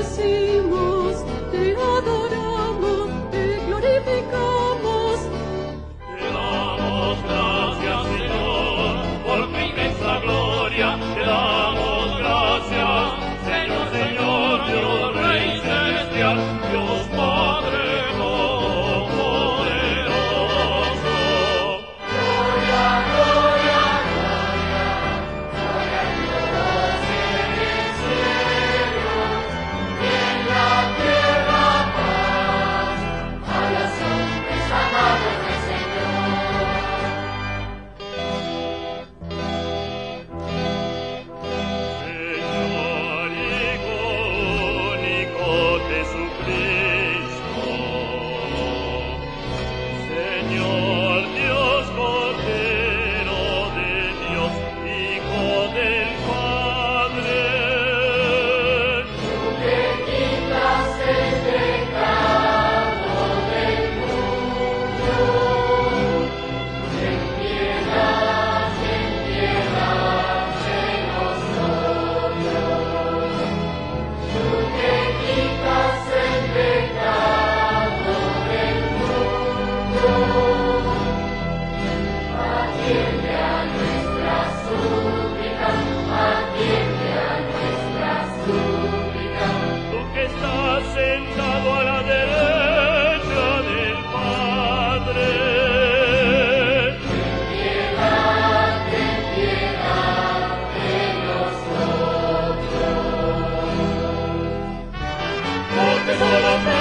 bendecimos, te adoramos, te glorificamos. Te damos gracias, Señor, por tu inmensa gloria. Te damos gracias, Señor, Señor, Dios Rey celestial, Dios Padre todopoderoso. Gloria, gloria, gloria, gloria a Dios en el cielo y en la tierra paz a los hombres amados del Señor. Señor, Hijo único Jesucristo, Señor Dios, Cordero de Dios, Hijo del Padre. Tú que quitas el pecado del mundo, ten piedad de nosotros. Tú que quitas el pecado del mundo, atiende a nuestras súplicas, atiende a nuestras súplicas. Tú que estás sentado a la derecha del Padre. Ten piedad de nosotros. Porque somos